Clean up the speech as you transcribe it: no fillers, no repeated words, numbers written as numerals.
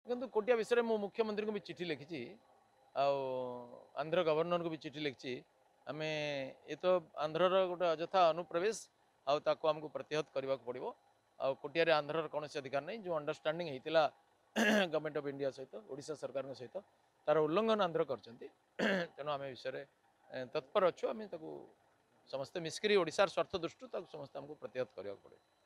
କିନ୍ତୁ କୋଟିଆ ବିଷୟରେ ମୁଁ ମୁଖ୍ୟମନ୍ତ୍ରୀଙ୍କୁ ବି ଚିଠି ଲେଖିଛି ଆଉ ଆନ୍ଧ୍ର ଗଭର୍ଣ୍ଣରଙ୍କୁ ବି ଚିଠି ଲେଖିଛି ଆମେ ଏ ତ ଆନ୍ଧ୍ରର ଗୋଟେ ଅଯଥା ଅନୁପ୍ରବେଶ ଆଉ ତାକୁ ଆମକୁ ପ୍ରତିହତ କରିବାକୁ ପଡ଼ିବ ଆଉ କୋଟିଆରେ ଆନ୍ଧ୍ରର କୌଣସି ଅଧିକାର ନାହିଁ ଯେଉଁ ଅଣ୍ଡରଷ୍ଟାଣ୍ଡିଂ ହେଇଥିଲା ଗଭର୍ଣ୍ଣମେଣ୍ଟ ଅଫ୍ ଇଣ୍ଡିଆ ସହିତ ଓଡ଼ିଶା ସରକାରଙ୍କ ସହିତ ତାର ଉଲ୍ଲଂଘନ ଆନ୍ଧ୍ର କରିଛନ୍ତି ତେଣୁ ଆମେ ବିଷୟରେ ତତ୍ପର ଅଛୁ ଆମେ ତାକୁ ସମସ୍ତେ ମିଶିକରି ଓଡ଼ିଶାର ସ୍ୱାର୍ଥ ଦୃଷ୍ଟିରୁ ତାକୁ ସମସ୍ତେ ଆମକୁ ପ୍ରତିହତ କରିବାକୁ ପଡ଼ିବ।